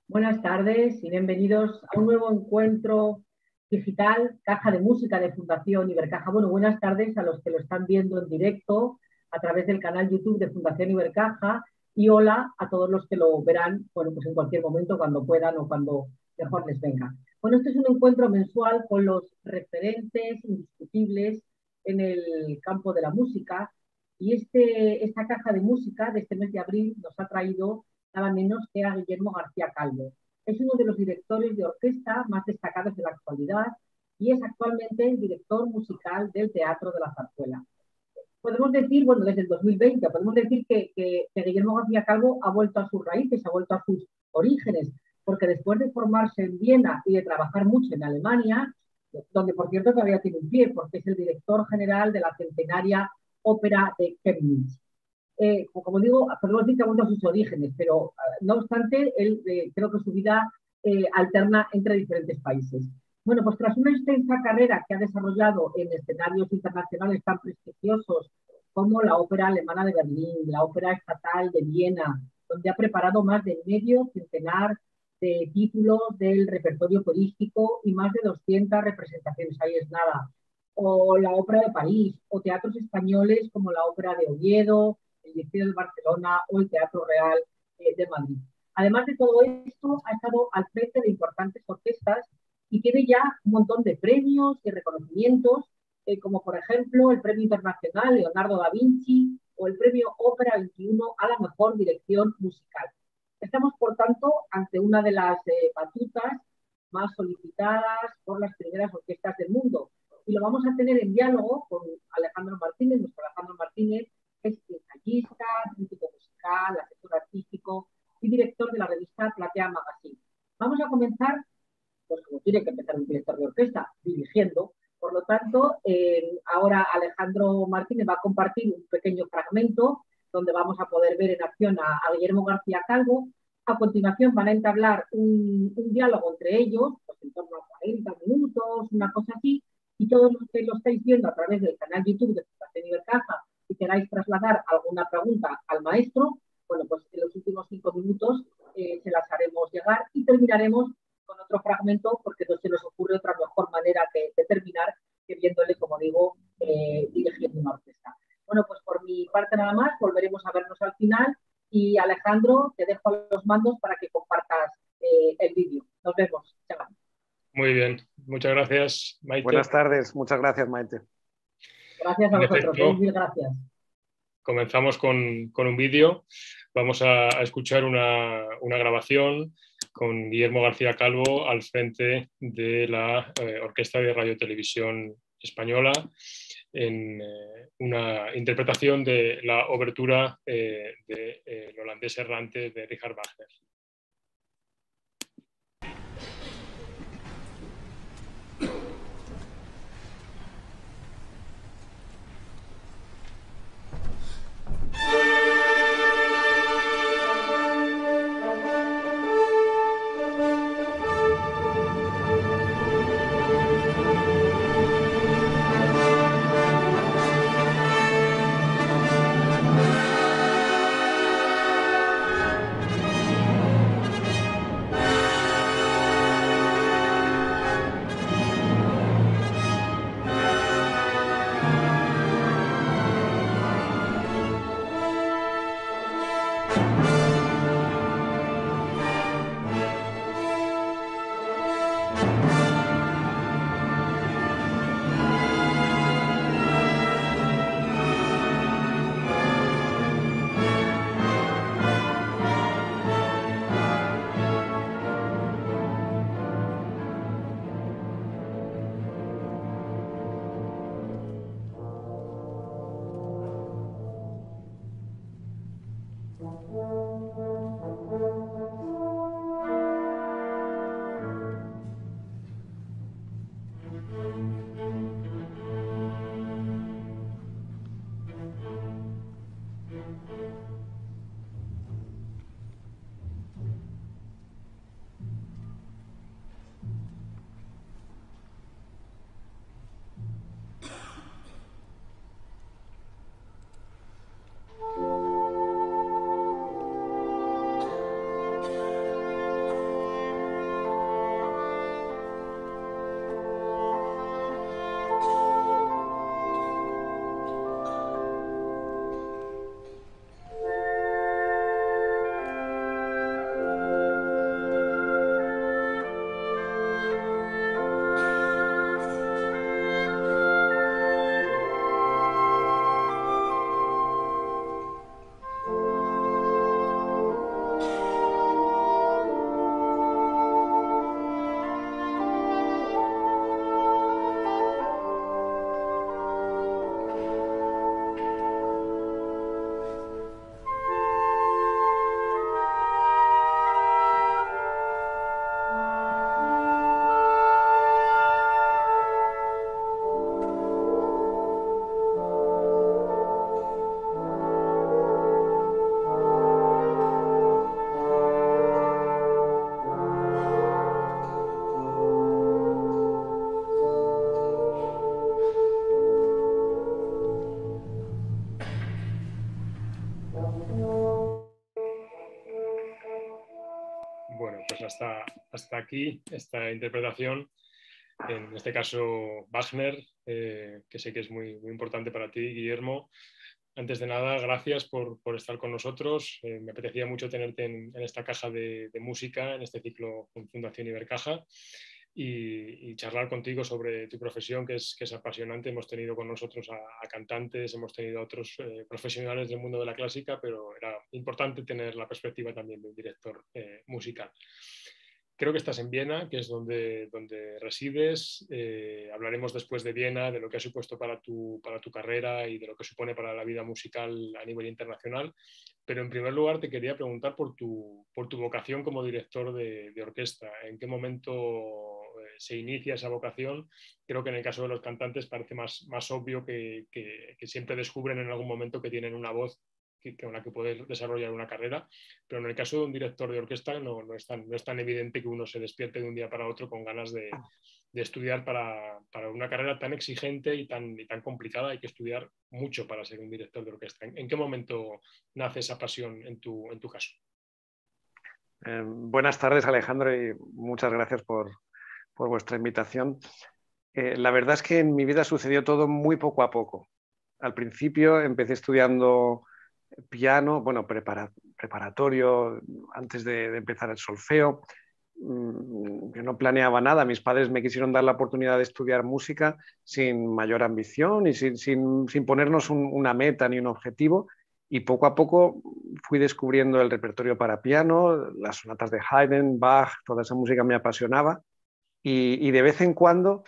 Buenas tardes y bienvenidos a un nuevo encuentro digital, Caja de Música de Fundación Ibercaja. Bueno, buenas tardes a los que lo están viendo en directo a través del canal YouTube de Fundación Ibercaja y hola a todos los que lo verán, bueno, pues en cualquier momento, cuando puedan o cuando mejor les venga. Bueno, este es un encuentro mensual con los referentes indiscutibles en el campo de la música y esta caja de música de este mes de abril nos ha traído nada menos que a Guillermo García Calvo. Es uno de los directores de orquesta más destacados de la actualidad y es actualmente el director musical del Teatro de la Zarzuela. Podemos decir, bueno, desde el 2020, podemos decir que Guillermo García Calvo ha vuelto a sus raíces, ha vuelto a sus orígenes, porque después de formarse en Viena y de trabajar mucho en Alemania, donde por cierto todavía tiene un pie, porque es el director general de la centenaria ópera de Chemnitz. Como digo, podemos decir que ha vuelto a sus orígenes, pero no obstante, él creo que su vida alterna entre diferentes países. Bueno, pues tras una extensa carrera que ha desarrollado en escenarios internacionales tan prestigiosos como la Ópera Alemana de Berlín, la Ópera Estatal de Viena, donde ha preparado más de medio centenar de títulos del repertorio operístico y más de 200 representaciones, ahí es nada, o la Ópera de París, o teatros españoles como la Ópera de Oviedo, el Liceo de Barcelona o el Teatro Real de Madrid. Además de todo esto, ha estado al frente de importantes orquestas y tiene ya un montón de premios y reconocimientos, como por ejemplo el Premio Internacional Leonardo da Vinci o el Premio Ópera 21 a la mejor dirección musical. Estamos, por tanto, ante una de las batutas más solicitadas por las primeras orquestas del mundo. Y lo vamos a tener en diálogo con Alejandro Martínez, nuestro Alejandro Martínez, que es ensayista, crítico musical, asesor artístico y director de la revista Platea Magazine. Vamos a comenzar, pues como tiene que empezar un director de orquesta, dirigiendo. Por lo tanto, ahora Alejandro Martínez va a compartir un pequeño fragmento donde vamos a poder ver en acción a Guillermo García Calvo. A continuación van a entablar un diálogo entre ellos, pues en torno a 40 minutos, una cosa así, y todos los que lo estáis viendo a través del canal YouTube de Fundación Ibercaja y queráis trasladar alguna pregunta al maestro, bueno, pues en los últimos 5 minutos se las haremos llegar y terminaremos con otro fragmento porque no se nos ocurre otra mejor manera de terminar que viéndole, como digo, dirigiendo una orquesta. Bueno, pues por mi parte nada más, volveremos a vernos al final y Alejandro, te dejo a los mandos para que compartas el vídeo. Nos vemos. Chao. Muy bien, muchas gracias, Maite. Buenas tardes, muchas gracias, Maite. Gracias a vosotros, mil gracias. Comenzamos con un vídeo. Vamos a escuchar una grabación con Guillermo García Calvo al frente de la Orquesta de Radio Televisión Española en una interpretación de la obertura del holandés errante de Richard Wagner. Bueno, pues hasta aquí esta interpretación, en este caso Wagner, que sé que es muy, muy importante para ti, Guillermo. Antes de nada, gracias por estar con nosotros. Me apetecía mucho tenerte en esta caja de música, en este ciclo con Fundación Ibercaja, y charlar contigo sobre tu profesión, que es apasionante. Hemos tenido con nosotros a cantantes, hemos tenido a otros profesionales del mundo de la clásica, pero era importante tener la perspectiva también de un director musical. Creo que estás en Viena, que es donde resides. Hablaremos después de Viena, de lo que ha supuesto para tu carrera y de lo que supone para la vida musical a nivel internacional. Pero en primer lugar te quería preguntar por tu vocación como director de orquesta. ¿En qué momento se inicia esa vocación? Creo que en el caso de los cantantes parece más obvio que siempre descubren en algún momento que tienen una voz con la que poder desarrollar una carrera, pero en el caso de un director de orquesta no es tan evidente que uno se despierte de un día para otro con ganas de estudiar para una carrera tan exigente y tan complicada. Hay que estudiar mucho para ser un director de orquesta. ¿En qué momento nace esa pasión en tu caso? Buenas tardes, Alejandro, y muchas gracias por vuestra invitación. La verdad es que en mi vida sucedió todo muy poco a poco. Al principio empecé estudiando piano, bueno, preparatorio, antes de empezar el solfeo. Yo no planeaba nada. Mis padres me quisieron dar la oportunidad de estudiar música sin mayor ambición y sin ponernos una meta ni un objetivo. Y poco a poco fui descubriendo el repertorio para piano, las sonatas de Haydn, Bach, toda esa música me apasionaba. Y de vez en cuando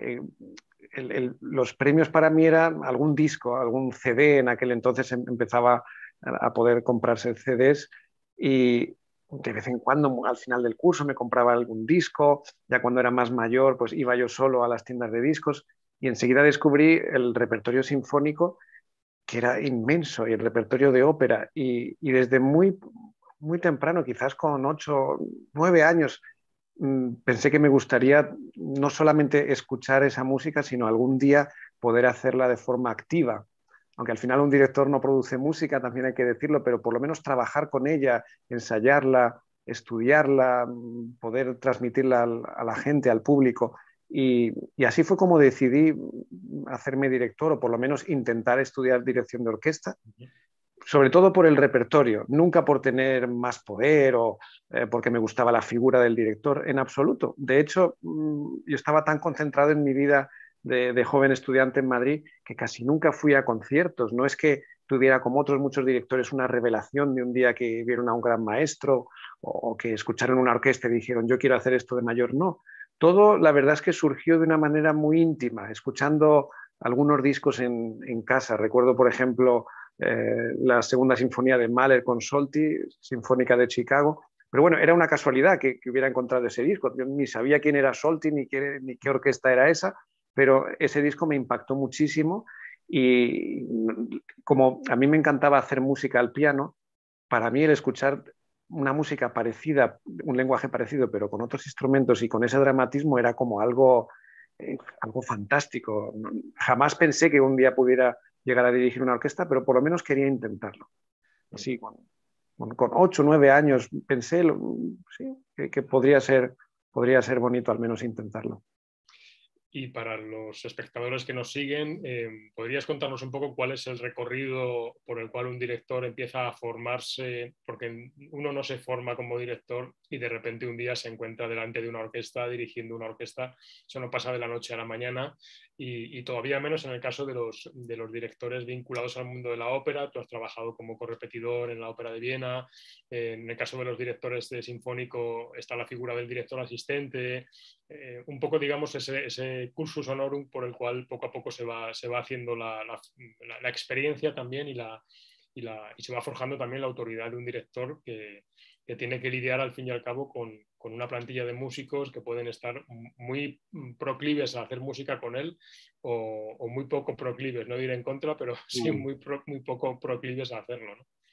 los premios para mí eran algún disco, algún CD. En aquel entonces empezaba a poder comprarse CDs y de vez en cuando al final del curso me compraba algún disco. Ya cuando era más mayor pues iba yo solo a las tiendas de discos y enseguida descubrí el repertorio sinfónico, que era inmenso, y el repertorio de ópera, y desde muy temprano, quizás con 8, 9 años, pensé que me gustaría no solamente escuchar esa música, sino algún día poder hacerla de forma activa. Aunque al final un director no produce música, también hay que decirlo, pero por lo menos trabajar con ella, ensayarla, estudiarla, poder transmitirla a la gente, al público. Y así fue como decidí hacerme director, o por lo menos intentar estudiar dirección de orquesta. Sobre todo por el repertorio, nunca por tener más poder o porque me gustaba la figura del director, en absoluto. De hecho, yo estaba tan concentrado en mi vida de joven estudiante en Madrid que casi nunca fui a conciertos. No es que tuviera, como otros muchos directores, una revelación de un día que vieron a un gran maestro o que escucharon una orquesta y dijeron yo quiero hacer esto de mayor. No, todo la verdad es que surgió de una manera muy íntima, escuchando algunos discos en casa. Recuerdo, por ejemplo, la segunda sinfonía de Mahler con Solti, Sinfónica de Chicago. Pero bueno, era una casualidad que hubiera encontrado ese disco. Yo ni sabía quién era Solti ni qué orquesta era esa, pero ese disco me impactó muchísimo. Y como a mí me encantaba hacer música al piano, para mí el escuchar una música parecida, un lenguaje parecido, pero con otros instrumentos y con ese dramatismo era como algo fantástico. Jamás pensé que un día pudiera llegar a dirigir una orquesta, pero por lo menos quería intentarlo. Así, con 8 o 9 años pensé sí, que podría ser bonito al menos intentarlo. Y para los espectadores que nos siguen, ¿podrías contarnos un poco cuál es el recorrido por el cual un director empieza a formarse? Porque uno no se forma como director y de repente un día se encuentra delante de una orquesta, dirigiendo una orquesta. Eso no pasa de la noche a la mañana y todavía menos en el caso de los directores vinculados al mundo de la ópera. Tú has trabajado como correpetidor en la Ópera de Viena. En el caso de los directores de sinfónico está la figura del director asistente. Un poco, digamos, ese cursus honorum por el cual poco a poco se va haciendo la experiencia también y se va forjando también la autoridad de un director que tiene que lidiar al fin y al cabo con una plantilla de músicos que pueden estar muy proclives a hacer música con él o muy poco proclives, no diré en contra, pero sí muy poco proclives a hacerlo,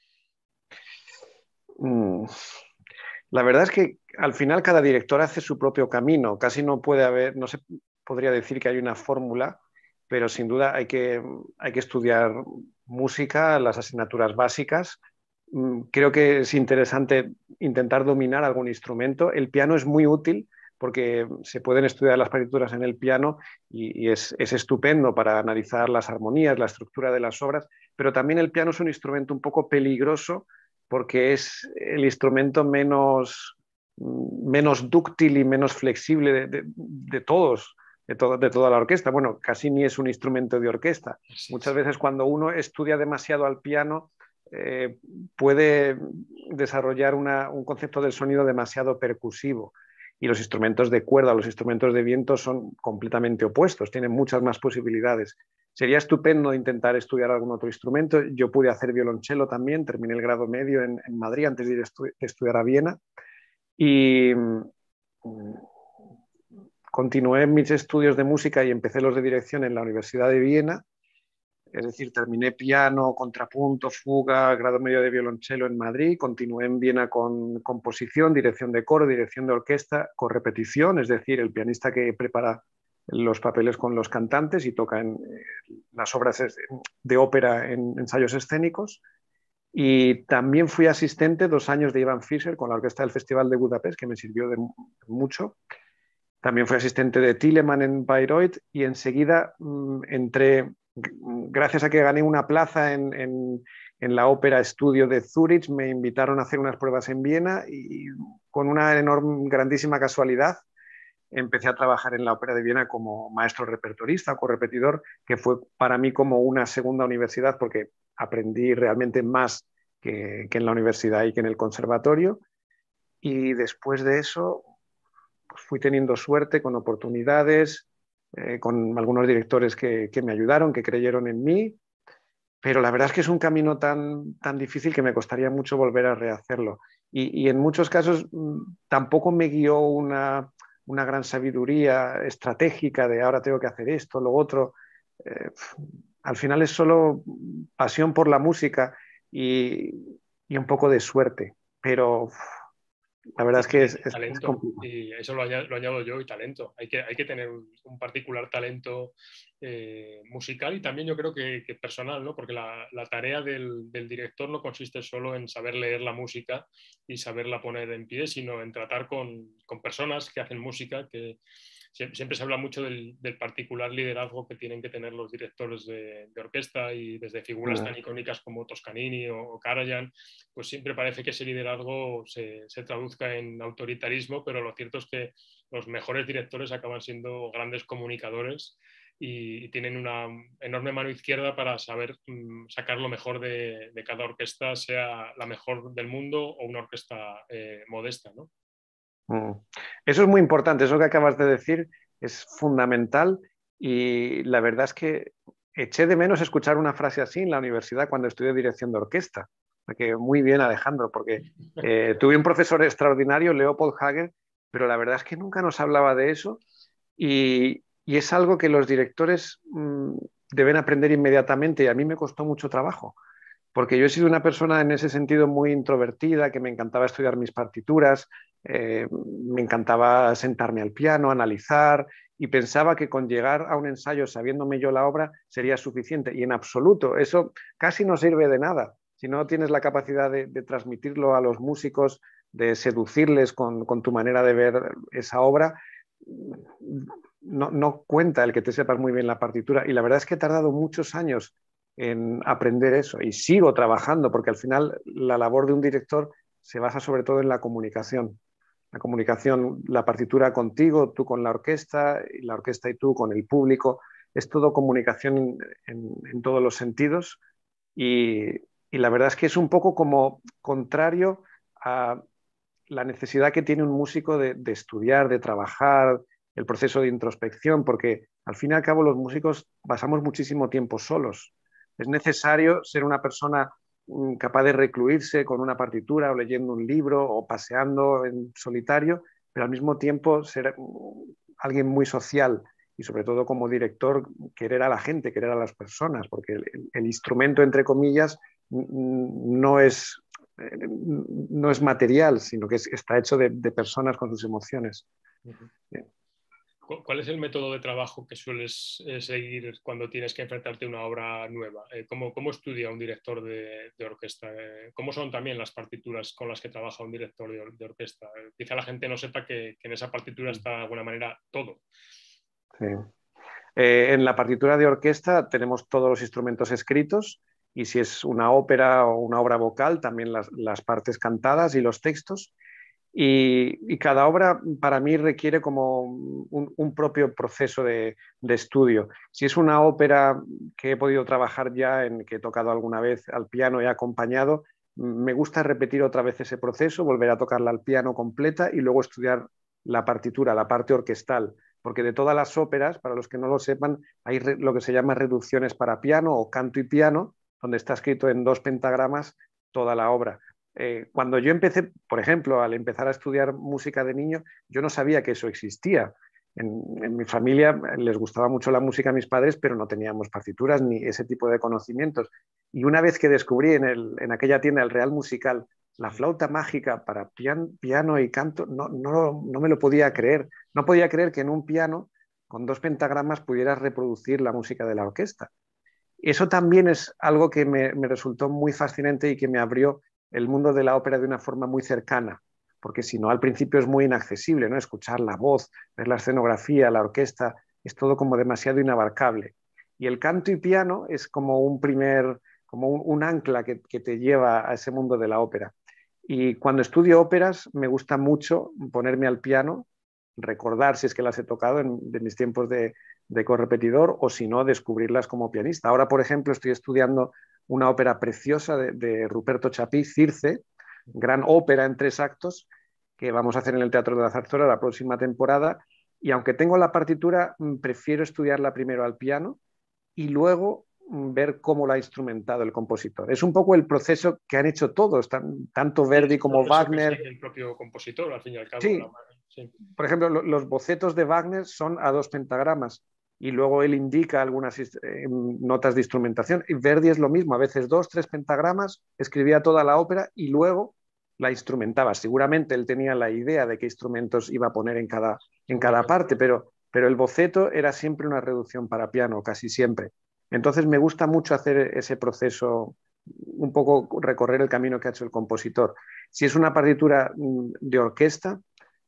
¿no? La verdad es que al final cada director hace su propio camino. Casi no se podría decir que hay una fórmula, pero sin duda hay que estudiar música, las asignaturas básicas. Creo que es interesante intentar dominar algún instrumento. El piano es muy útil porque se pueden estudiar las partituras en el piano y es estupendo para analizar las armonías, la estructura de las obras, pero también el piano es un instrumento un poco peligroso porque es el instrumento menos dúctil y menos flexible de todos. De toda la orquesta. Bueno, casi ni es un instrumento de orquesta. Muchas veces cuando uno estudia demasiado al piano puede desarrollar un concepto del sonido demasiado percusivo. Y los instrumentos de cuerda, los instrumentos de viento son completamente opuestos, tienen muchas más posibilidades. Sería estupendo intentar estudiar algún otro instrumento. Yo pude hacer violonchelo también, terminé el grado medio en Madrid antes de ir a estudiar a Viena. Y continué mis estudios de música y empecé los de dirección en la Universidad de Viena, es decir, terminé piano, contrapunto, fuga, grado medio de violonchelo en Madrid, continué en Viena con composición, dirección de coro, dirección de orquesta, correpetición, es decir, el pianista que prepara los papeles con los cantantes y toca en las obras de ópera en ensayos escénicos. Y también fui asistente 2 años de Ivan Fischer con la orquesta del Festival de Budapest, que me sirvió de mucho. También fui asistente de Telemann en Bayreuth y enseguida entré, gracias a que gané una plaza en la Ópera Estudio de Zúrich, me invitaron a hacer unas pruebas en Viena y con una grandísima casualidad empecé a trabajar en la Ópera de Viena como maestro repertorista o correpetidor, que fue para mí como una segunda universidad porque aprendí realmente más que en la universidad y que en el conservatorio. Y después de eso pues fui teniendo suerte con oportunidades, con algunos directores que me ayudaron, que creyeron en mí, pero la verdad es que es un camino tan difícil que me costaría mucho volver a rehacerlo. Y en muchos casos tampoco me guió una gran sabiduría estratégica de ahora tengo que hacer esto, lo otro. Al final es solo pasión por la música y un poco de suerte, pero la verdad es que es talento, complicado. y eso lo añado yo, y talento. Hay que tener un particular talento musical y también yo creo que personal, ¿no? Porque la tarea del director no consiste solo en saber leer la música y saberla poner en pie, sino en tratar con personas que hacen música, que siempre se habla mucho del particular liderazgo que tienen que tener los directores de orquesta, y desde figuras tan icónicas como Toscanini o Karajan, pues siempre parece que ese liderazgo se traduzca en autoritarismo, pero lo cierto es que los mejores directores acaban siendo grandes comunicadores y tienen una enorme mano izquierda para saber sacar lo mejor de cada orquesta, sea la mejor del mundo o una orquesta modesta, ¿no? Eso es muy importante, eso que acabas de decir es fundamental y la verdad es que eché de menos escuchar una frase así en la universidad cuando estudié dirección de orquesta. Que muy bien, Alejandro, porque tuve un profesor extraordinario, Leopold Hager, pero la verdad es que nunca nos hablaba de eso y es algo que los directores deben aprender inmediatamente y a mí me costó mucho trabajo porque yo he sido una persona en ese sentido muy introvertida, que me encantaba estudiar mis partituras, me encantaba sentarme al piano, analizar, y pensaba que con llegar a un ensayo sabiéndome yo la obra sería suficiente. Y en absoluto, eso casi no sirve de nada. Si no tienes la capacidad de transmitirlo a los músicos, de seducirles con tu manera de ver esa obra, no cuenta el que te sepas muy bien la partitura. Y la verdad es que he tardado muchos años en aprender eso y sigo trabajando porque al final la labor de un director se basa sobre todo en la comunicación. La comunicación, la partitura contigo, tú con la orquesta y tú con el público. Es todo comunicación en todos los sentidos y la verdad es que es un poco como contrario a la necesidad que tiene un músico de estudiar, de trabajar, el proceso de introspección, porque al fin y al cabo los músicos pasamos muchísimo tiempo solos. Es necesario ser una persona capaz de recluirse con una partitura o leyendo un libro o paseando en solitario, pero al mismo tiempo ser alguien muy social y sobre todo como director querer a la gente, querer a las personas, porque el instrumento, entre comillas, no es material, sino que está hecho de personas con sus emociones. Uh-huh. ¿Cuál es el método de trabajo que sueles seguir cuando tienes que enfrentarte a una obra nueva? ¿Cómo estudia un director de orquesta? ¿Cómo son también las partituras con las que trabaja un director de orquesta? Quizá la gente no sepa que en esa partitura está de alguna manera todo. Sí. En la partitura de orquesta tenemos todos los instrumentos escritos y si es una ópera o una obra vocal, también las partes cantadas y los textos. Y cada obra para mí requiere como un propio proceso de estudio. Si es una ópera que he podido trabajar ya, en que he tocado alguna vez al piano y he acompañado, me gusta repetir otra vez ese proceso, volver a tocarla al piano completa y luego estudiar la partitura, la parte orquestal. Porque de todas las óperas, para los que no lo sepan, hay lo que se llama reducciones para piano o canto y piano, donde está escrito en 2 pentagramas toda la obra. Cuando yo empecé, por ejemplo, al empezar a estudiar música de niño, yo no sabía que eso existía. En mi familia les gustaba mucho la música a mis padres, pero no teníamos partituras ni ese tipo de conocimientos. Y una vez que descubrí en aquella tienda el Real Musical la flauta mágica para piano y canto, no me lo podía creer. No podía creer que en un piano con 2 pentagramas pudieras reproducir la música de la orquesta. Eso también es algo que me resultó muy fascinante y que me abrió el mundo de la ópera de una forma muy cercana, porque si no al principio es muy inaccesible, ¿no? Escuchar la voz, ver la escenografía, la orquesta, es todo como demasiado inabarcable. Y el canto y piano es como como un ancla que te lleva a ese mundo de la ópera. Y cuando estudio óperas me gusta mucho ponerme al piano, recordar si es que las he tocado de mis tiempos de correpetidor o si no, descubrirlas como pianista. Ahora, por ejemplo, estoy estudiando una ópera preciosa de Ruperto Chapí, Circe, gran ópera en 3 actos, que vamos a hacer en el Teatro de la Zarzuela la próxima temporada. Y aunque tengo la partitura, prefiero estudiarla primero al piano y luego ver cómo la ha instrumentado el compositor. Es un poco el proceso que han hecho todos, tanto Verdi como Wagner. El propio compositor, al fin y al cabo. Sí. Sí. Por ejemplo, los bocetos de Wagner son a 2 pentagramas y luego él indica algunas notas de instrumentación. Y Verdi es lo mismo, a veces 2, 3 pentagramas, escribía toda la ópera y luego la instrumentaba. Seguramente él tenía la idea de qué instrumentos iba a poner en cada parte, pero el boceto era siempre una reducción para piano, casi siempre. Entonces me gusta mucho hacer ese proceso, un poco recorrer el camino que ha hecho el compositor. Si es una partitura de orquesta,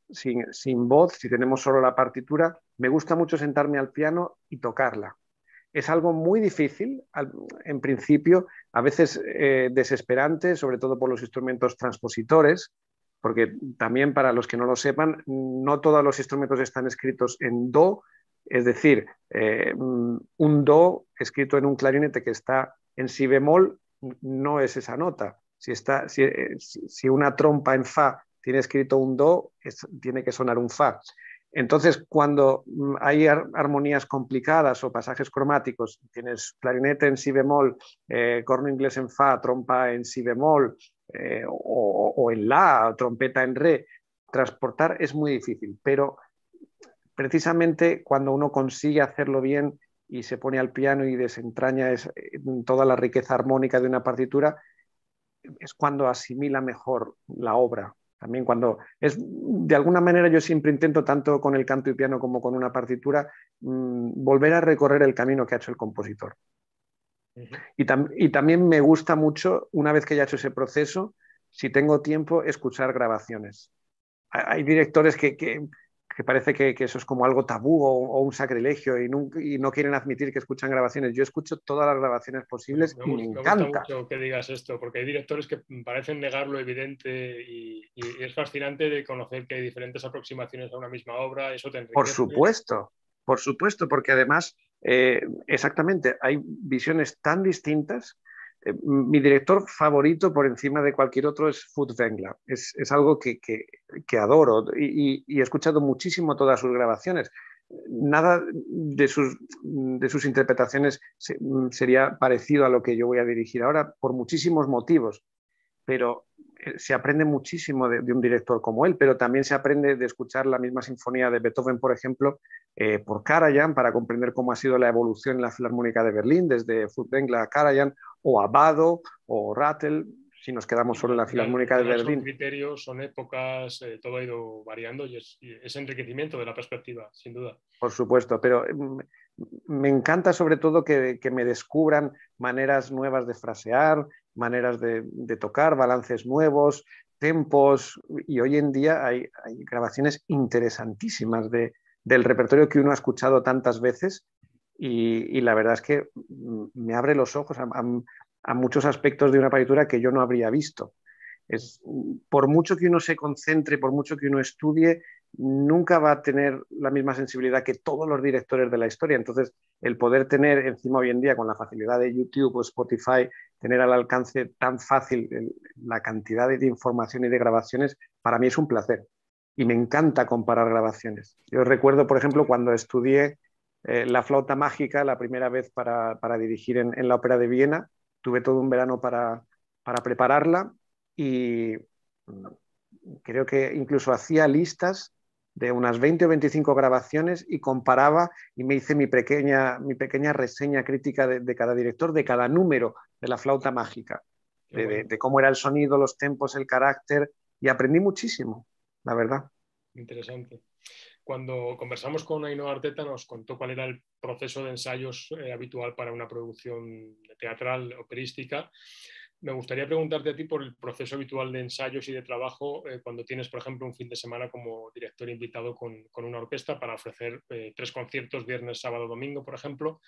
sin voz, si tenemos solo la partitura, me gusta mucho sentarme al piano y tocarla. Es algo muy difícil, en principio, a veces desesperante, sobre todo por los instrumentos transpositores, porque también para los que no lo sepan, no todos los instrumentos están escritos en do, es decir, un do escrito en un clarinete que está en si bemol no es esa nota. Si una trompa en fa tiene escrito un do, tiene que sonar un fa. Entonces, cuando hay armonías complicadas o pasajes cromáticos, tienes clarinete en si bemol, corno inglés en fa, trompa en si bemol, o en la, trompeta en re, transportar es muy difícil, pero precisamente cuando uno consigue hacerlo bien y se pone al piano y desentraña toda la riqueza armónica de una partitura, es cuando asimila mejor la obra. También cuando de alguna manera yo siempre intento, tanto con el canto y piano como con una partitura, volver a recorrer el camino que ha hecho el compositor. Y también me gusta mucho, una vez que haya hecho ese proceso, si tengo tiempo, escuchar grabaciones. Hay directores que parece que eso es como algo tabú o un sacrilegio y no quieren admitir que escuchan grabaciones. Yo escucho todas las grabaciones posibles y me encanta. Me gusta mucho que digas esto, porque hay directores que parecen negar lo evidente y es fascinante de conocer que hay diferentes aproximaciones a una misma obra. Eso te enriquece. Por supuesto, porque además, exactamente, hay visiones tan distintas. Mi director favorito por encima de cualquier otro es Furtwängler. Es algo que adoro y he escuchado muchísimo todas sus grabaciones. Nada de sus interpretaciones sería parecido a lo que yo voy a dirigir ahora por muchísimos motivos, pero se aprende muchísimo de un director como él, pero también se aprende de escuchar la misma sinfonía de Beethoven, por ejemplo, por Karajan, para comprender cómo ha sido la evolución en la Filarmónica de Berlín, desde Furtwängler a Karajan, o Abbado, o Rattle. si nos quedamos solo en la Filarmónica de Berlín. Son criterios, son épocas, todo ha ido variando y es enriquecimiento de la perspectiva, sin duda. Por supuesto, pero me encanta sobre todo que me descubran maneras nuevas de frasear, maneras de tocar, balances nuevos, tempos, y hoy en día hay grabaciones interesantísimas del repertorio que uno ha escuchado tantas veces y la verdad es que me abre los ojos a muchos aspectos de una partitura que yo no habría visto. Por mucho que uno se concentre, por mucho que uno estudie, nunca va a tener la misma sensibilidad que todos los directores de la historia. Entonces, el poder tener encima hoy en día, con la facilidad de YouTube o Spotify, tener al alcance tan fácil la cantidad de información y de grabaciones, para mí es un placer. Y me encanta comparar grabaciones. Yo recuerdo, por ejemplo, cuando estudié la flauta mágica la primera vez para dirigir en la Ópera de Viena, tuve todo un verano para prepararla y creo que incluso hacía listas de unas 20 o 25 grabaciones y comparaba y me hice mi pequeña reseña crítica de cada director, de cada número de la flauta mágica, de cómo era el sonido, los tempos, el carácter, y aprendí muchísimo, la verdad. Interesante. Cuando conversamos con Ainhoa Arteta nos contó cuál era el proceso de ensayos habitual para una producción teatral operística. Me gustaría preguntarte a ti por el proceso habitual de ensayos y de trabajo cuando tienes, por ejemplo, un fin de semana como director invitado con una orquesta para ofrecer 3 conciertos, viernes, sábado, domingo, por ejemplo.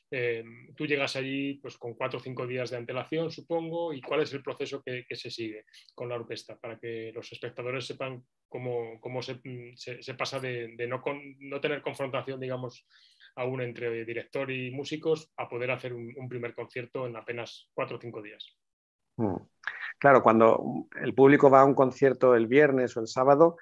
Tú llegas allí pues, con 4 o 5 días de antelación, supongo, y cuál es el proceso que se sigue con la orquesta para que los espectadores sepan cómo se pasa de no tener confrontación, digamos, aún entre director y músicos a poder hacer un primer concierto en apenas 4 o 5 días. Claro, cuando el público va a un concierto el viernes o el sábado,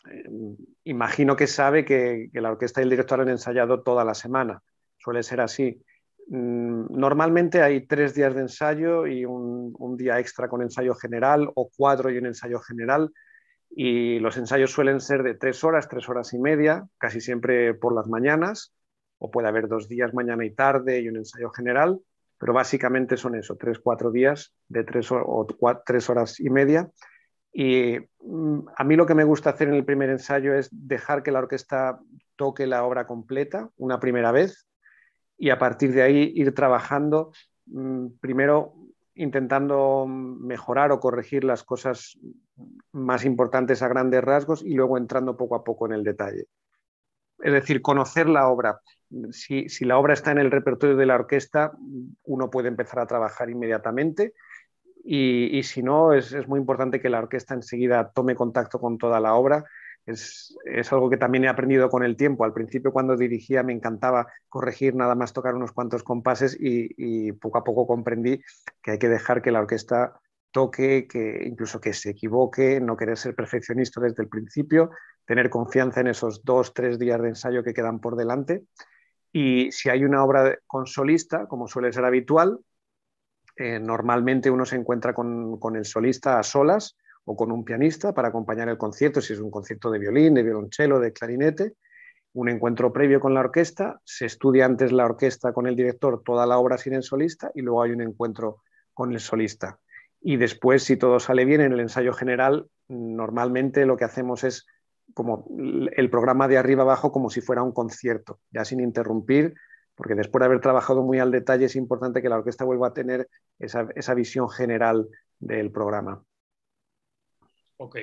imagino que sabe que la orquesta y el director han ensayado toda la semana. Suele ser así. Normalmente hay 3 días de ensayo y un día extra con ensayo general, o 4 y un ensayo general. Y los ensayos suelen ser de 3 horas, 3 horas y media, casi siempre por las mañanas, o puede haber 2 días, mañana y tarde, y un ensayo general. Pero básicamente son eso, 3 o 4 días de 3 horas y media. Y a mí lo que me gusta hacer en el primer ensayo es dejar que la orquesta toque la obra completa una primera vez y a partir de ahí ir trabajando, primero intentando mejorar o corregir las cosas más importantes a grandes rasgos y luego entrando poco a poco en el detalle. Es decir, conocer la obra. Si la obra está en el repertorio de la orquesta, uno puede empezar a trabajar inmediatamente y si no, es muy importante que la orquesta enseguida tome contacto con toda la obra. Es algo que también he aprendido con el tiempo. Al principio, cuando dirigía, me encantaba corregir, nada más tocar unos cuantos compases y poco a poco comprendí que hay que dejar que la orquesta toque, que incluso que se equivoque, no querer ser perfeccionista desde el principio, tener confianza en esos 2 o 3 días de ensayo que quedan por delante. Y si hay una obra con solista, como suele ser habitual, normalmente uno se encuentra con el solista a solas o con un pianista para acompañar el concierto, si es un concierto de violín, de violonchelo, de clarinete. Un encuentro previo con la orquesta, se estudia antes la orquesta con el director toda la obra sin el solista y luego hay un encuentro con el solista. Y después, si todo sale bien en el ensayo general, normalmente lo que hacemos es como el programa de arriba abajo como si fuera un concierto, ya sin interrumpir, porque después de haber trabajado muy al detalle es importante que la orquesta vuelva a tener esa visión general del programa. Ok.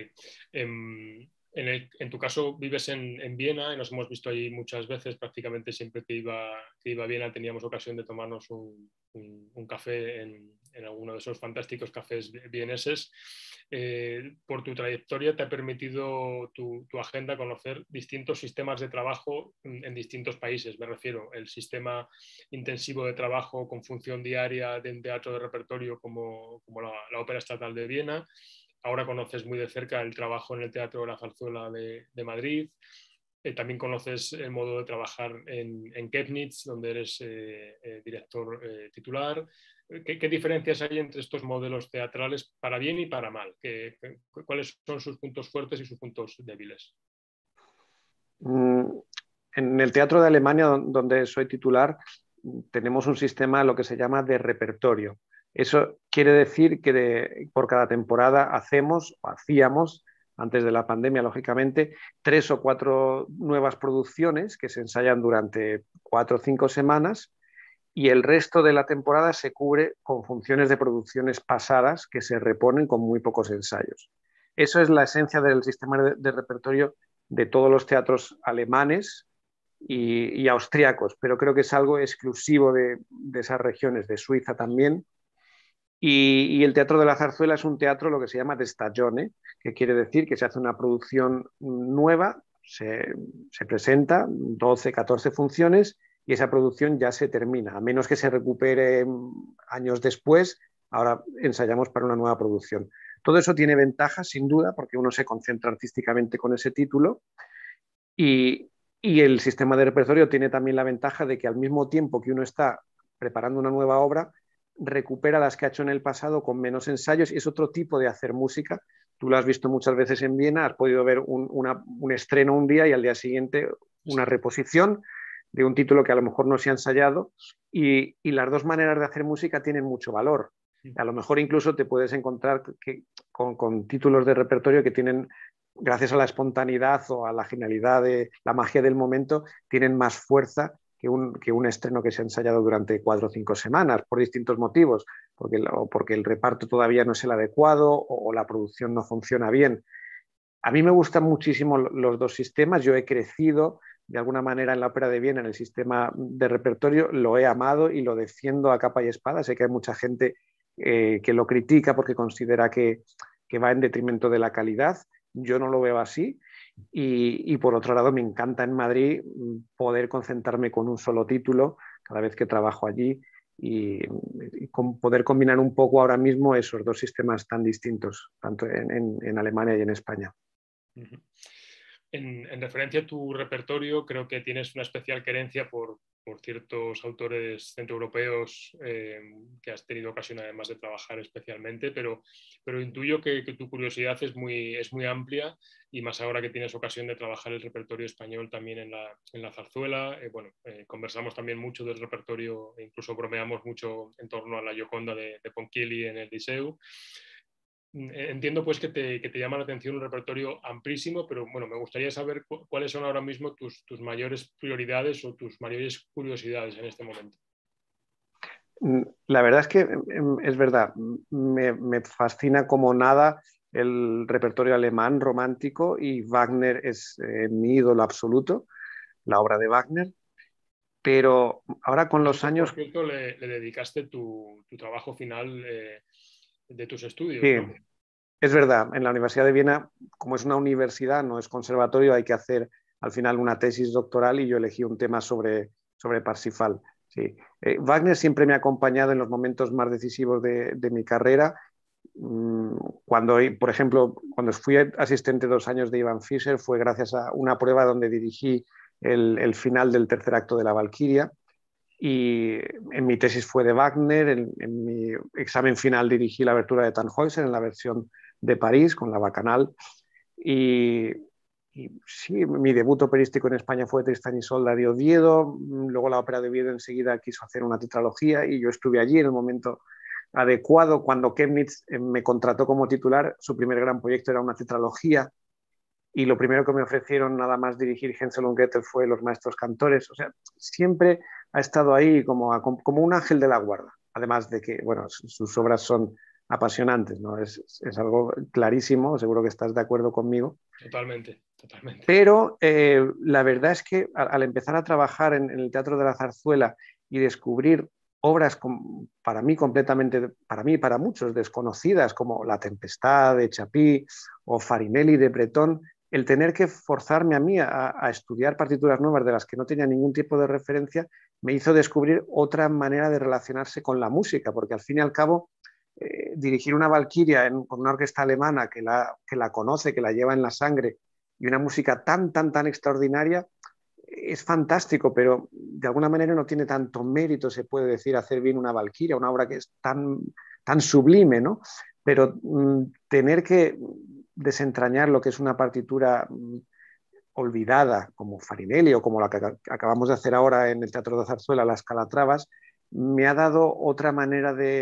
En tu caso vives en Viena y nos hemos visto allí muchas veces, prácticamente siempre que iba a Viena teníamos ocasión de tomarnos un café en alguno de esos fantásticos cafés vieneses. Por tu trayectoria te ha permitido tu agenda conocer distintos sistemas de trabajo en distintos países. Me refiero el sistema intensivo de trabajo con función diaria de un teatro de repertorio como la Ópera Estatal de Viena. Ahora conoces muy de cerca el trabajo en el Teatro de la Zarzuela de Madrid. También conoces el modo de trabajar en Chemnitz, donde eres director titular. ¿Qué diferencias hay entre estos modelos teatrales para bien y para mal? ¿Cuáles son sus puntos fuertes y sus puntos débiles? En el Teatro de Alemania, donde soy titular, tenemos un sistema, lo que se llama de repertorio. Eso quiere decir que por cada temporada hacíamos, antes de la pandemia, lógicamente, 3 o 4 nuevas producciones que se ensayan durante 4 o 5 semanas y el resto de la temporada se cubre con funciones de producciones pasadas que se reponen con muy pocos ensayos. Eso es la esencia del sistema de repertorio de todos los teatros alemanes y austriacos, pero creo que es algo exclusivo de esas regiones, de Suiza también. Y el Teatro de la Zarzuela es un teatro, lo que se llama de stagione, que quiere decir que se hace una producción nueva, se presenta 12, 14 funciones y esa producción ya se termina, a menos que se recupere años después, ahora ensayamos para una nueva producción. Todo eso tiene ventajas, sin duda, porque uno se concentra artísticamente con ese título y el sistema de repertorio tiene también la ventaja de que al mismo tiempo que uno está preparando una nueva obra, recupera las que ha hecho en el pasado con menos ensayos y es otro tipo de hacer música. Tú lo has visto muchas veces en Viena, has podido ver un estreno un día y al día siguiente una reposición de un título que a lo mejor no se ha ensayado y las dos maneras de hacer música tienen mucho valor. A lo mejor incluso te puedes encontrar con títulos de repertorio que tienen, gracias a la espontaneidad o a la genialidad de la magia del momento, tienen más fuerza que un estreno que se ha ensayado durante 4 o 5 semanas, por distintos motivos, porque el reparto todavía no es el adecuado o la producción no funciona bien. A mí me gustan muchísimo los dos sistemas, yo he crecido de alguna manera en la Ópera de Viena, en el sistema de repertorio, lo he amado y lo defiendo a capa y espada. Sé que hay mucha gente que lo critica porque considera que va en detrimento de la calidad. Yo no lo veo así. Y por otro lado, me encanta en Madrid poder concentrarme con un solo título cada vez que trabajo allí y poder combinar un poco ahora mismo esos dos sistemas tan distintos, tanto en Alemania y en España. En referencia a tu repertorio, creo que tienes una especial querencia por ciertos autores centroeuropeos que has tenido ocasión además de trabajar especialmente, pero intuyo que tu curiosidad es muy amplia y más ahora que tienes ocasión de trabajar el repertorio español también en la zarzuela. Conversamos también mucho del repertorio e incluso bromeamos mucho en torno a la Gioconda de Ponchielli en el Liceu. Entiendo pues que te llama la atención un repertorio amplísimo, pero bueno, me gustaría saber cuáles son ahora mismo tus mayores prioridades o tus mayores curiosidades en este momento. La verdad es que es verdad, me fascina como nada el repertorio alemán romántico y Wagner es mi ídolo absoluto, la obra de Wagner, pero ahora con los años... Por cierto, le dedicaste tu trabajo final de tus estudios, Sí, ¿no? es verdad, en la Universidad de Viena, como es una universidad, no es conservatorio, hay que hacer al final una tesis doctoral y yo elegí un tema sobre Parsifal. Sí. Wagner siempre me ha acompañado en los momentos más decisivos de mi carrera. Cuando, por ejemplo, cuando fui asistente 2 años de Ivan Fischer fue gracias a una prueba donde dirigí el final del tercer acto de la Valquiria. Y en mi tesis fue de Wagner, en mi examen final dirigí la abertura de Tannhäuser en la versión de París con la Bacanal. Y sí, mi debut operístico en España fue Tristán y Isolda de Oviedo, luego la ópera de Oviedo enseguida quiso hacer una tetralogía y yo estuve allí en el momento adecuado. Cuando Chemnitz me contrató como titular, su primer gran proyecto era una tetralogía y lo primero que me ofrecieron nada más dirigir Hänsel und Gretel fue Los Maestros Cantores. O sea, siempre ha estado ahí como un ángel de la guarda, además de que, bueno, sus obras son apasionantes, ¿no? Es algo clarísimo, seguro que estás de acuerdo conmigo. Totalmente, totalmente. Pero la verdad es que al empezar a trabajar en el Teatro de la Zarzuela y descubrir obras para mí completamente, para mí y para muchos desconocidas, como La Tempestad de Chapí o Farinelli de Breton, el tener que forzarme a mí a estudiar partituras nuevas de las que no tenía ningún tipo de referencia, me hizo descubrir otra manera de relacionarse con la música, porque al fin y al cabo dirigir una Valquiria con una orquesta alemana que la conoce, que la lleva en la sangre, y una música tan extraordinaria, es fantástico, pero de alguna manera no tiene tanto mérito, se puede decir, hacer bien una Valquiria, una obra que es tan sublime, ¿no? Pero tener que desentrañar lo que es una partitura olvidada, como Farinelli o como la que acabamos de hacer ahora en el Teatro de Zarzuela, Las Calatravas, me ha dado otra manera de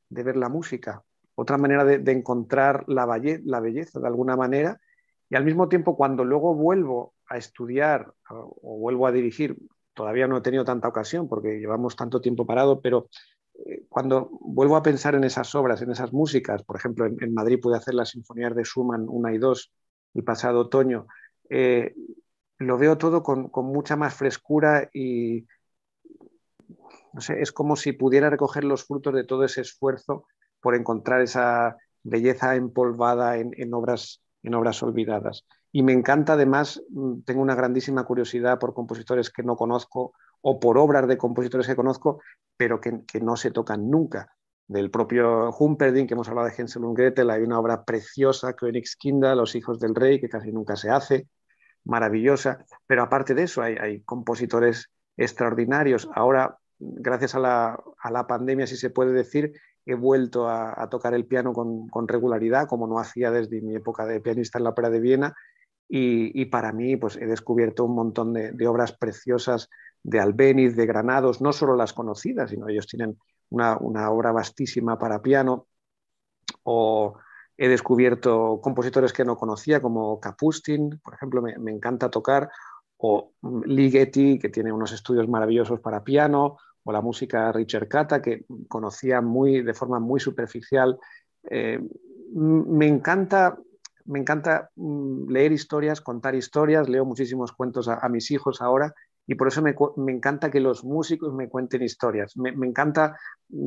de ver la música, otra manera de encontrar la belleza de alguna manera. Y al mismo tiempo, cuando luego vuelvo a estudiar o vuelvo a dirigir, todavía no he tenido tanta ocasión porque llevamos tanto tiempo parado, pero cuando vuelvo a pensar en esas obras, en esas músicas, por ejemplo, en Madrid pude hacer las sinfonías de Schumann 1 y 2 el pasado otoño, lo veo todo con mucha más frescura y no sé, es como si pudiera recoger los frutos de todo ese esfuerzo por encontrar esa belleza empolvada en obras olvidadas. Y me encanta además, tengo una grandísima curiosidad por compositores que no conozco o por obras de compositores que conozco, pero que no se tocan nunca. Del propio Humperdinck, que hemos hablado de Hänsel und Gretel, hay una obra preciosa, Königskinder, Los hijos del rey, que casi nunca se hace, maravillosa. Pero aparte de eso, hay compositores extraordinarios. Ahora, gracias a la pandemia, si se puede decir, he vuelto a tocar el piano con regularidad, como no hacía desde mi época de pianista en la Ópera de Viena. Y para mí, pues he descubierto un montón de obras preciosas de Albéniz, de Granados, no solo las conocidas, sino ellos tienen una obra vastísima para piano. O he descubierto compositores que no conocía, como Kapustin, por ejemplo, me encanta tocar, o Ligeti, que tiene unos estudios maravillosos para piano, o la música Richard Cata, que conocía de forma muy superficial. Me encanta leer historias, contar historias, leo muchísimos cuentos a mis hijos ahora, y por eso me encanta que los músicos me cuenten historias. Me encanta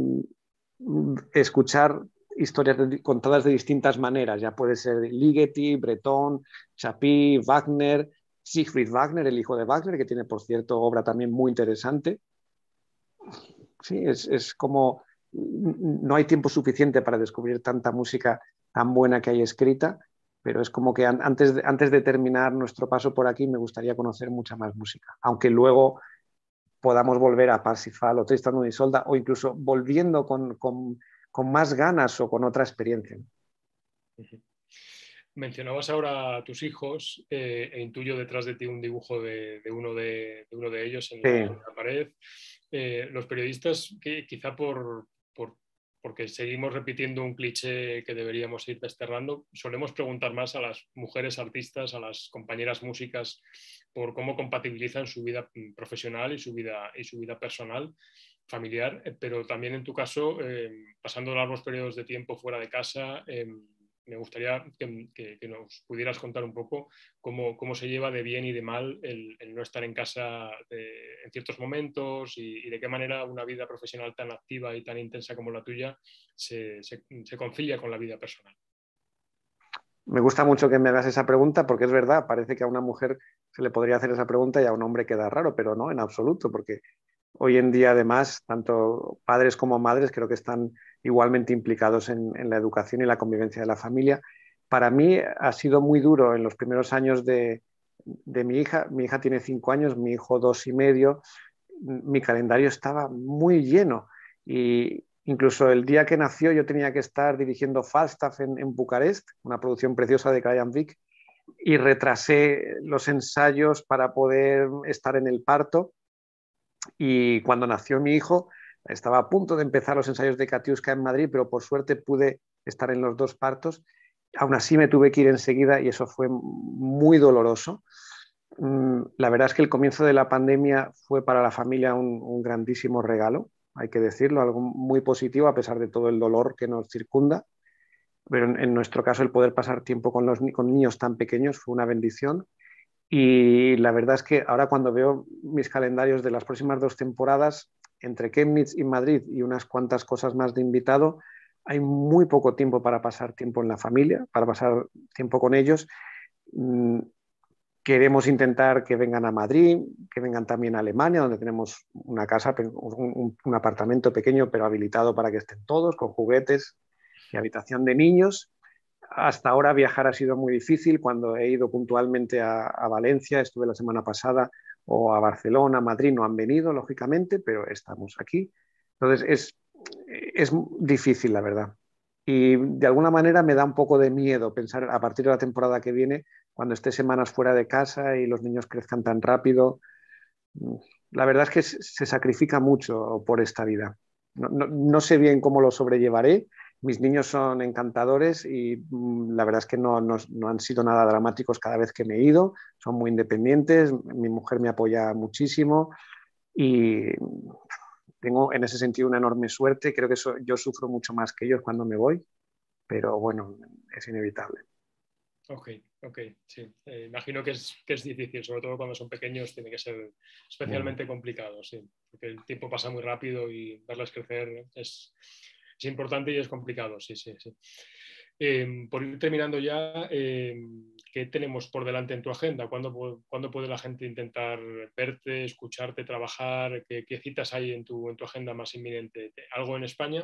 escuchar historias contadas de distintas maneras. Ya puede ser Ligeti, Breton, Chapí, Wagner, Siegfried Wagner, el hijo de Wagner, que tiene, por cierto, obra también muy interesante. Sí, es como no hay tiempo suficiente para descubrir tanta música tan buena que hay escrita, pero es como que antes de terminar nuestro paso por aquí me gustaría conocer mucha más música, aunque luego podamos volver a Parsifal o Tristan und Isolde, o incluso volviendo con más ganas o con otra experiencia. Mencionabas ahora a tus hijos e intuyo detrás de ti un dibujo de uno de ellos en la pared. Los periodistas, que quizá porque seguimos repitiendo un cliché que deberíamos ir desterrando, solemos preguntar más a las mujeres artistas, a las compañeras músicas, por cómo compatibilizan su vida profesional y su vida personal, familiar, pero también en tu caso, pasando largos periodos de tiempo fuera de casa, me gustaría que nos pudieras contar un poco cómo se lleva de bien y de mal el no estar en casa en ciertos momentos y de qué manera una vida profesional tan activa y tan intensa como la tuya se concilia con la vida personal. Me gusta mucho que me hagas esa pregunta porque es verdad, parece que a una mujer se le podría hacer esa pregunta y a un hombre queda raro, pero no, en absoluto, porque hoy en día además tanto padres como madres creo que están igualmente implicados en la educación y la convivencia de la familia. Para mí ha sido muy duro en los primeros años de mi hija. Mi hija tiene 5 años, mi hijo 2 y medio. Mi calendario estaba muy lleno y incluso el día que nació yo tenía que estar dirigiendo Falstaff en Bucarest, una producción preciosa de Karajan Vik, y retrasé los ensayos para poder estar en el parto. Y cuando nació mi hijo, estaba a punto de empezar los ensayos de Katiuska en Madrid, pero por suerte pude estar en los 2 partos. Aún así me tuve que ir enseguida y eso fue muy doloroso. La verdad es que el comienzo de la pandemia fue para la familia un grandísimo regalo, hay que decirlo, algo muy positivo a pesar de todo el dolor que nos circunda. Pero en nuestro caso el poder pasar tiempo con niños tan pequeños fue una bendición. Y la verdad es que ahora cuando veo mis calendarios de las próximas 2 temporadas, entre Chemnitz y Madrid y unas cuantas cosas más de invitado, hay muy poco tiempo para pasar tiempo en la familia, para pasar tiempo con ellos. Queremos intentar que vengan a Madrid, que vengan también a Alemania, donde tenemos una casa, un apartamento pequeño, pero habilitado para que estén todos, con juguetes y habitación de niños. Hasta ahora viajar ha sido muy difícil. Cuando he ido puntualmente a Valencia, estuve la semana pasada, o a Barcelona, a Madrid, no han venido, lógicamente, pero estamos aquí. Entonces es difícil, la verdad. Y de alguna manera me da un poco de miedo pensar a partir de la temporada que viene, cuando esté semanas fuera de casa y los niños crezcan tan rápido. La verdad es que se sacrifica mucho por esta vida. no sé bien cómo lo sobrellevaré. Mis niños son encantadores y la verdad es que no han sido nada dramáticos cada vez que me he ido. Son muy independientes, mi mujer me apoya muchísimo y tengo en ese sentido una enorme suerte. Creo que yo sufro mucho más que ellos cuando me voy, pero bueno, es inevitable. Ok, sí. Imagino que es difícil, sobre todo cuando son pequeños, tiene que ser especialmente complicado, sí, porque el tiempo pasa muy rápido y verles crecer es importante y es complicado, sí. Por ir terminando ya, ¿qué tenemos por delante en tu agenda? ¿Cuándo puede la gente intentar verte, escucharte, trabajar? ¿Qué citas hay en tu agenda más inminente? ¿Algo en España?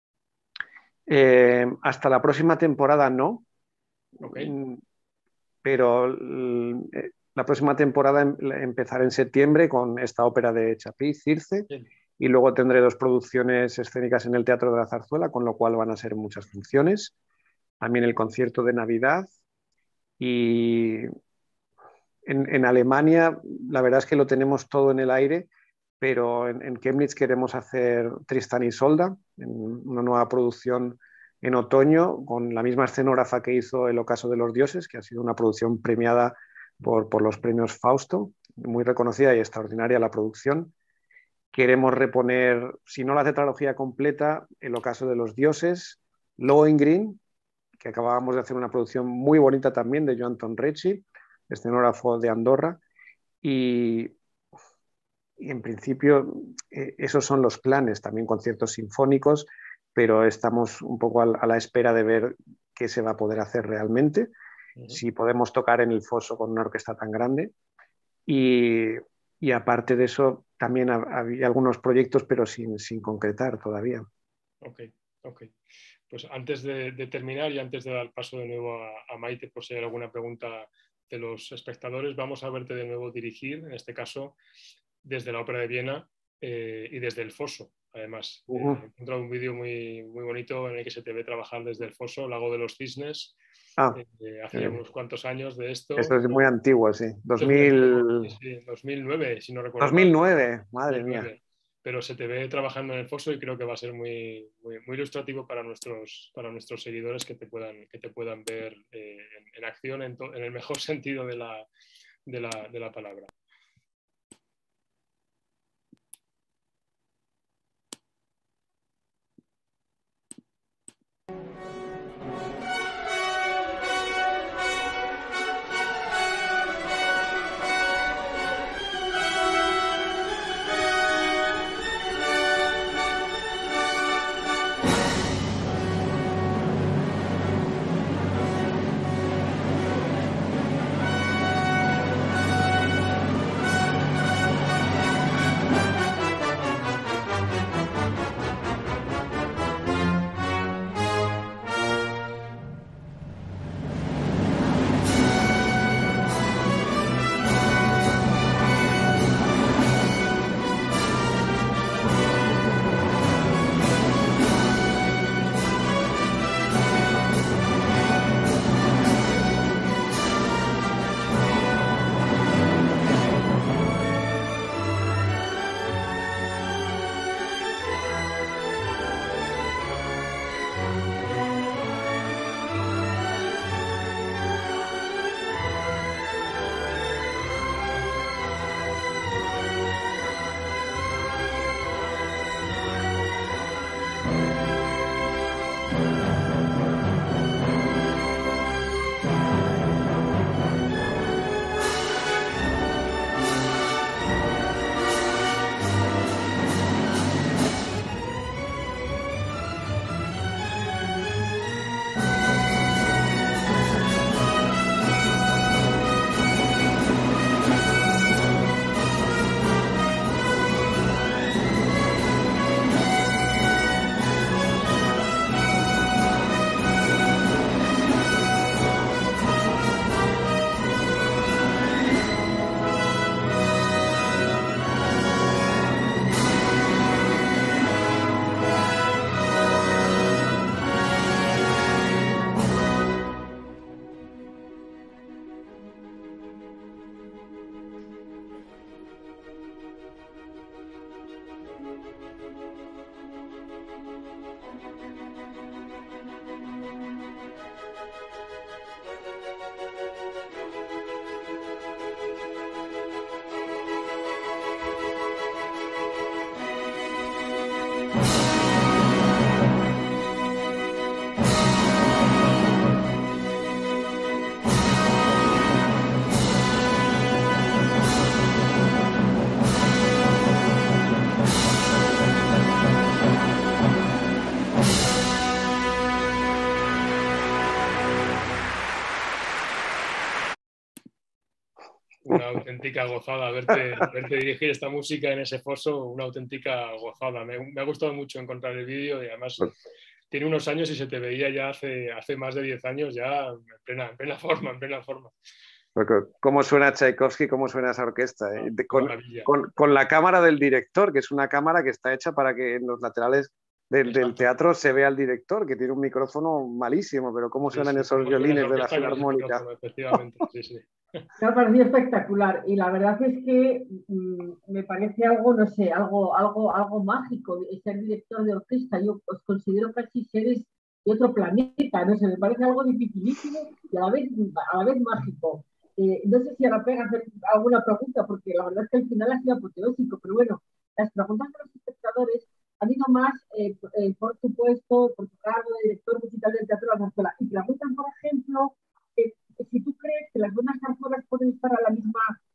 Hasta la próxima temporada no. Okay. Pero la próxima temporada empezará en septiembre con esta ópera de Chapí, Circe, Bien. y luego tendré 2 producciones escénicas en el Teatro de la Zarzuela, con lo cual van a ser muchas funciones. También el concierto de Navidad. Y en Alemania, la verdad es que lo tenemos todo en el aire, pero en Chemnitz queremos hacer Tristan y Isolda, en una nueva producción en otoño, con la misma escenógrafa que hizo El ocaso de los dioses, que ha sido una producción premiada por los premios Fausto, muy reconocida y extraordinaria la producción. Queremos reponer, si no la tetralogía completa, El ocaso de los dioses, Lohengrin, que acabábamos de hacer una producción muy bonita también de Joan Tonrecchi, escenógrafo de Andorra, y en principio esos son los planes, también conciertos sinfónicos, pero estamos un poco a la espera de ver qué se va a poder hacer realmente, si podemos tocar en el Foso con una orquesta tan grande. Y aparte de eso, también había algunos proyectos, pero sin concretar todavía. Ok. Pues antes de terminar y antes de dar paso de nuevo a Maite, por si hay alguna pregunta de los espectadores, vamos a verte de nuevo dirigir, en este caso desde la Ópera de Viena y desde el Foso. Además, he encontrado un vídeo muy bonito en el que se te ve trabajar desde el Foso, Lago de los Cisnes. Hace ya unos cuantos años de esto. Esto es muy antiguo, sí. 2009, si no recuerdo 2009, mal. Madre 2009. Mía. Pero se te ve trabajando en el Foso y creo que va a ser muy ilustrativo para nuestros seguidores que te puedan ver en acción en el mejor sentido de la palabra. una auténtica gozada verte dirigir esta música en ese foso, una auténtica gozada. Me ha gustado mucho encontrar el vídeo y además tiene unos años y se te veía ya hace más de 10 años ya en plena forma, en plena forma. ¿Cómo suena Tchaikovsky? ¿Cómo suena esa orquesta? Maravilla. Con la cámara del director, que es una cámara que está hecha para que en los laterales del teatro se vea al director, que tiene un micrófono malísimo, pero cómo suenan esos violines de la filarmónica. Efectivamente, sí. Me ha parecido espectacular y la verdad es que me parece algo, no sé, algo mágico ser director de orquesta. Yo os considero casi seres de otro planeta, no sé, me parece algo dificilísimo y a la vez mágico. No sé si ahora pega hacer alguna pregunta, porque la verdad es que al final ha sido apoteósico, pero bueno, las preguntas de los espectadores han ido más por tu puesto, por tu cargo de director musical del Teatro de la Zarzuela. Y preguntan, por ejemplo, si tú crees que las buenas zarzuelas pueden estar a la misma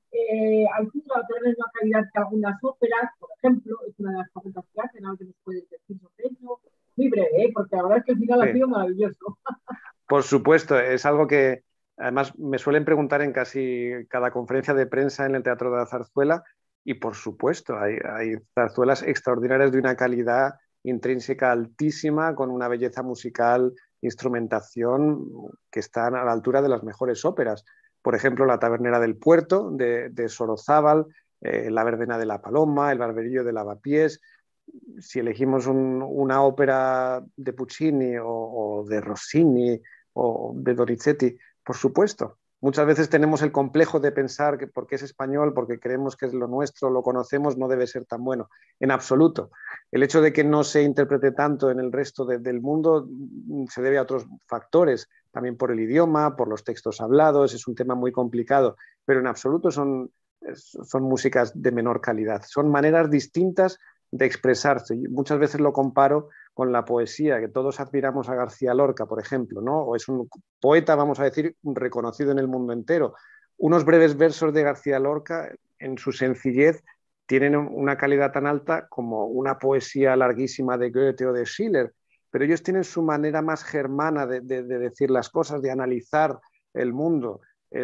altura o tener la misma calidad que algunas óperas, por ejemplo, es una de las preguntas que hacen, algo que nos puedes decir sobre eso. Muy breve, porque la verdad es que al final ha sido maravilloso. Por supuesto, es algo que además me suelen preguntar en casi cada conferencia de prensa en el Teatro de la Zarzuela y por supuesto hay zarzuelas extraordinarias de una calidad intrínseca altísima, con una belleza musical, instrumentación que están a la altura de las mejores óperas. Por ejemplo, La Tabernera del Puerto de Sorozábal, La Verbena de la Paloma, El Barberillo de Lavapiés. Si elegimos una ópera de Puccini o de Rossini o de Donizetti, por supuesto. Muchas veces tenemos el complejo de pensar que porque es español, porque creemos que es lo nuestro, lo conocemos, no debe ser tan bueno. En absoluto. El hecho de que no se interprete tanto en el resto del mundo se debe a otros factores, también por el idioma, por los textos hablados, es un tema muy complicado, pero en absoluto son músicas de menor calidad. Son maneras distintas de expresarse. Muchas veces lo comparo con la poesía, que todos admiramos a García Lorca, por ejemplo, ¿no? O es un poeta, vamos a decir, reconocido en el mundo entero. Unos breves versos de García Lorca, en su sencillez, tienen una calidad tan alta como una poesía larguísima de Goethe o de Schiller, pero ellos tienen su manera más germana de decir las cosas, de analizar el mundo.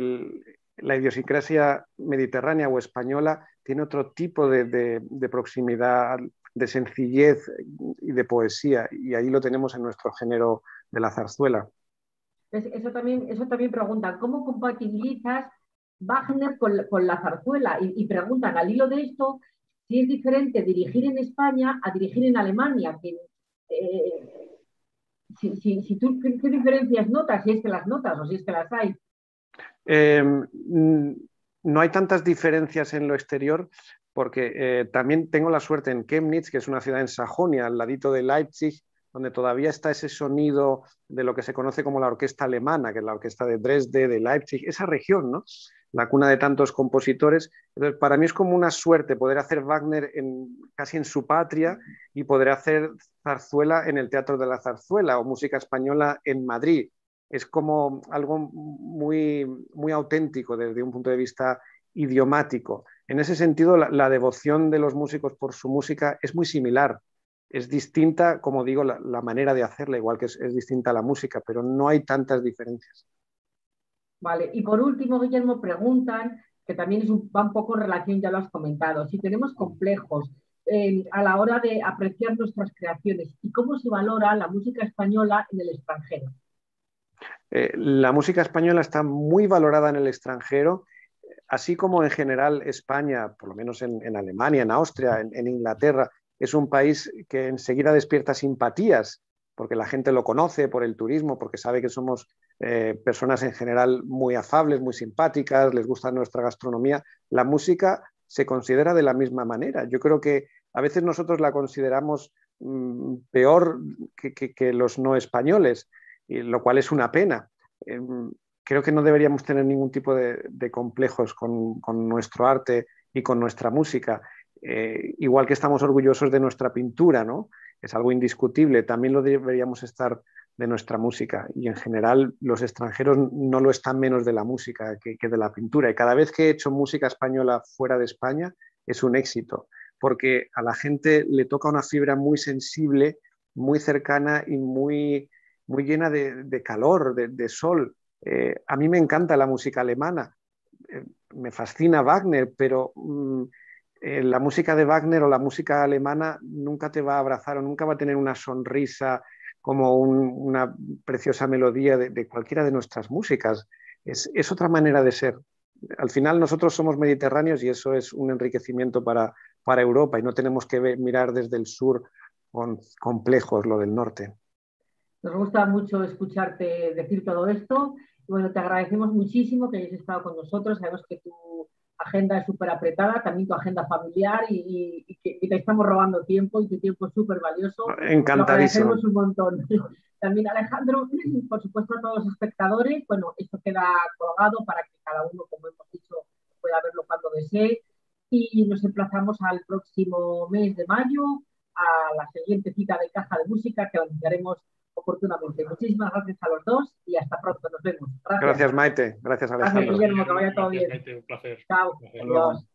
La idiosincrasia mediterránea o española tiene otro tipo de proximidad, de sencillez y de poesía, y ahí lo tenemos en nuestro género de la zarzuela. Eso también preguntan, ¿cómo compatibilizas Wagner con la zarzuela? Y preguntan al hilo de esto si es diferente dirigir en España a dirigir en Alemania. Si tú, ¿qué diferencias notas? Si es que las notas o si es que las hay. No hay tantas diferencias en lo exterior porque también tengo la suerte en Chemnitz, que es una ciudad en Sajonia, al ladito de Leipzig, donde todavía está ese sonido de lo que se conoce como la orquesta alemana, que es la orquesta de Dresde, de Leipzig, esa región, ¿no? La cuna de tantos compositores. Entonces, para mí es como una suerte poder hacer Wagner casi en su patria y poder hacer zarzuela en el Teatro de la Zarzuela o música española en Madrid. Es como algo muy, muy auténtico desde un punto de vista idiomático. En ese sentido, la devoción de los músicos por su música es muy similar. Es distinta, como digo, la manera de hacerla, igual que es distinta la música, pero no hay tantas diferencias. Vale, y por último, Guillermo, preguntan, que también va un poco en relación, ya lo has comentado, si tenemos complejos a la hora de apreciar nuestras creaciones y cómo se valora la música española en el extranjero. La música española está muy valorada en el extranjero, así como en general España, por lo menos en Alemania, en Austria, en Inglaterra, es un país que enseguida despierta simpatías, porque la gente lo conoce por el turismo, porque sabe que somos personas en general muy afables, muy simpáticas, les gusta nuestra gastronomía. La música se considera de la misma manera. Yo creo que a veces nosotros la consideramos peor que los no españoles, lo cual es una pena. Creo que no deberíamos tener ningún tipo de complejos con nuestro arte y con nuestra música. Igual que estamos orgullosos de nuestra pintura, ¿no? Es algo indiscutible, también lo deberíamos estar de nuestra música, y en general los extranjeros no lo están menos de la música que de la pintura, y cada vez que he hecho música española fuera de España es un éxito, porque a la gente le toca una fibra muy sensible, muy cercana y muy llena de calor, de sol. A mí me encanta la música alemana. me fascina Wagner, pero la música de Wagner o la música alemana nunca te va a abrazar o nunca va a tener una sonrisa como una preciosa melodía de cualquiera de nuestras músicas. Es otra manera de ser. Al final nosotros somos mediterráneos y eso es un enriquecimiento para Europa y no tenemos que mirar desde el sur con complejos lo del norte. Nos gusta mucho escucharte decir todo esto. Bueno, te agradecemos muchísimo que hayas estado con nosotros. Sabemos que tu agenda es súper apretada, también tu agenda familiar y que te estamos robando tiempo y tu tiempo es súper valioso. Encantadísimo. Lo agradecemos un montón. También Alejandro, por supuesto a todos los espectadores. Bueno, esto queda colgado para que cada uno, como hemos dicho, pueda verlo cuando desee. Y nos emplazamos al próximo mes de mayo, a la siguiente cita de Caja de Música que anunciaremos oportunamente. Muchísimas gracias a los dos y hasta pronto. Nos vemos. Gracias Maite. Gracias Alejandro. Gracias, Guillermo. Que vaya todo bien. Maite, un placer. Chao. Hasta luego.